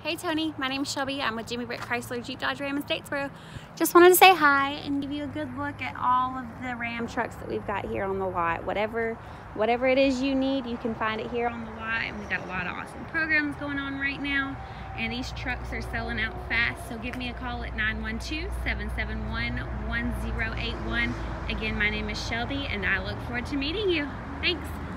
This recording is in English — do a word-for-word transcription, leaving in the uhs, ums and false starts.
Hey Tony, my name is Shelby. I'm with Jimmy Britt Chrysler Jeep Dodge Ram in Statesboro. Just wanted to say hi and give you a good look at all of the Ram trucks that we've got here on the lot. Whatever, whatever it is you need, you can find it here on the lot. And we've got a lot of awesome programs going on right now. And these trucks are selling out fast. So give me a call at nine one two, seven seven one, one zero eight one. Again, my name is Shelby and I look forward to meeting you. Thanks.